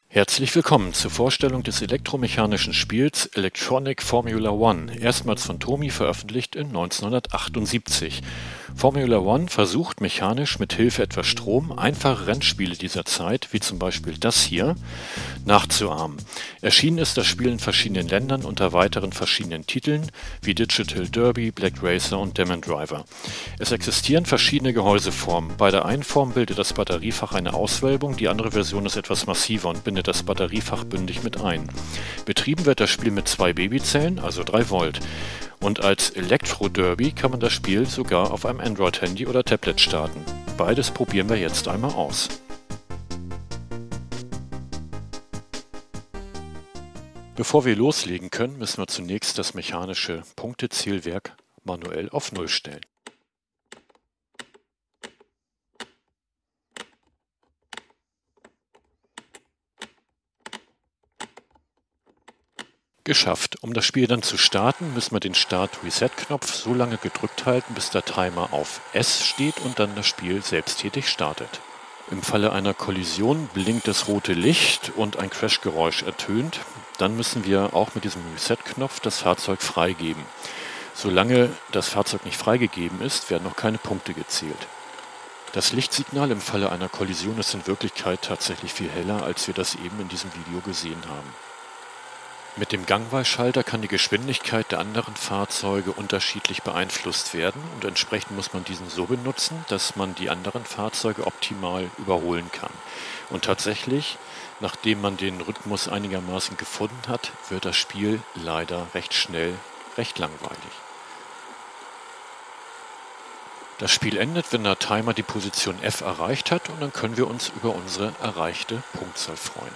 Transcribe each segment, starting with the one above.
Herzlich willkommen zur Vorstellung des elektromechanischen Spiels Electronic Formula One, erstmals von Tomy veröffentlicht in 1978. Formula One versucht mechanisch mit Hilfe etwas Strom einfache Rennspiele dieser Zeit, wie zum Beispiel das hier, nachzuahmen. Erschienen ist das Spiel in verschiedenen Ländern unter weiteren verschiedenen Titeln wie Digital Derby, Black Racer und Demon Driver. Es existieren verschiedene Gehäuseformen. Bei der einen Form bildet das Batteriefach eine Auswölbung, die andere Version ist etwas massiver und bindet das Batteriefach bündig mit ein. Betrieben wird das Spiel mit 2 Babyzellen, also 3 Volt. Und als Elektro-Derby kann man das Spiel sogar auf einem Android-Handy oder Tablet starten. Beides probieren wir jetzt einmal aus. Bevor wir loslegen können, müssen wir zunächst das mechanische Punktezählwerk manuell auf 0 stellen. Geschafft. Um das Spiel dann zu starten, müssen wir den Start-Reset-Knopf so lange gedrückt halten, bis der Timer auf S steht und dann das Spiel selbsttätig startet. Im Falle einer Kollision blinkt das rote Licht und ein Crashgeräusch ertönt. Dann müssen wir auch mit diesem Reset-Knopf das Fahrzeug freigeben. Solange das Fahrzeug nicht freigegeben ist, werden noch keine Punkte gezählt. Das Lichtsignal im Falle einer Kollision ist in Wirklichkeit tatsächlich viel heller, als wir das eben in diesem Video gesehen haben. Mit dem Gangweisschalter kann die Geschwindigkeit der anderen Fahrzeuge unterschiedlich beeinflusst werden und entsprechend muss man diesen so benutzen, dass man die anderen Fahrzeuge optimal überholen kann. Und tatsächlich, nachdem man den Rhythmus einigermaßen gefunden hat, wird das Spiel leider recht schnell recht langweilig. Das Spiel endet, wenn der Timer die Position F erreicht hat und dann können wir uns über unsere erreichte Punktzahl freuen.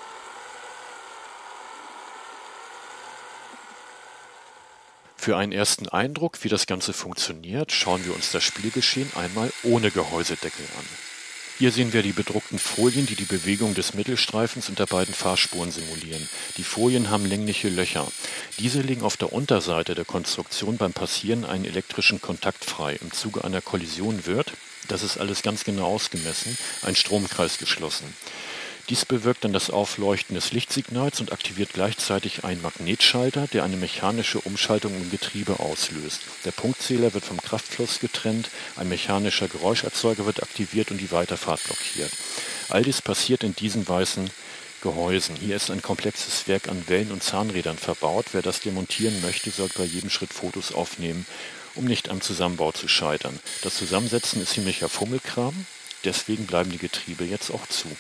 Für einen ersten Eindruck, wie das Ganze funktioniert, schauen wir uns das Spielgeschehen einmal ohne Gehäusedeckel an. Hier sehen wir die bedruckten Folien, die die Bewegung des Mittelstreifens und der beiden Fahrspuren simulieren. Die Folien haben längliche Löcher. Diese legen auf der Unterseite der Konstruktion beim Passieren einen elektrischen Kontakt frei. Im Zuge einer Kollision wird, das ist alles ganz genau ausgemessen, ein Stromkreis geschlossen. Dies bewirkt dann das Aufleuchten des Lichtsignals und aktiviert gleichzeitig einen Magnetschalter, der eine mechanische Umschaltung im Getriebe auslöst. Der Punktzähler wird vom Kraftfluss getrennt, ein mechanischer Geräuscherzeuger wird aktiviert und die Weiterfahrt blockiert. All dies passiert in diesen weißen Gehäusen. Hier ist ein komplexes Werk an Wellen und Zahnrädern verbaut. Wer das demontieren möchte, sollte bei jedem Schritt Fotos aufnehmen, um nicht am Zusammenbau zu scheitern. Das Zusammensetzen ist ziemlicher Fummelkram, deswegen bleiben die Getriebe jetzt auch zu.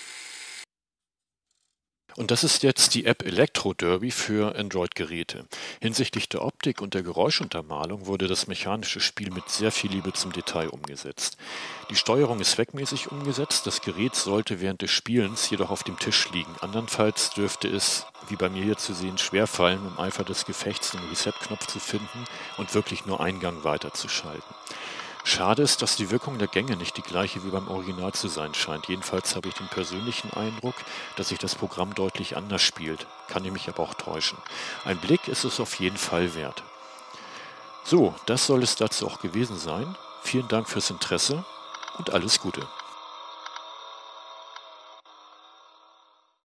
Und das ist jetzt die App Electro Derby für Android-Geräte. Hinsichtlich der Optik und der Geräuschuntermalung wurde das mechanische Spiel mit sehr viel Liebe zum Detail umgesetzt. Die Steuerung ist zweckmäßig umgesetzt, das Gerät sollte während des Spielens jedoch auf dem Tisch liegen. Andernfalls dürfte es, wie bei mir hier zu sehen, schwerfallen, im Eifer des Gefechts den Reset-Knopf zu finden und wirklich nur einen Gang weiterzuschalten. Schade ist, dass die Wirkung der Gänge nicht die gleiche wie beim Original zu sein scheint. Jedenfalls habe ich den persönlichen Eindruck, dass sich das Programm deutlich anders spielt. Kann ich mich aber auch täuschen. Ein Blick ist es auf jeden Fall wert. So, das soll es dazu auch gewesen sein. Vielen Dank fürs Interesse und alles Gute.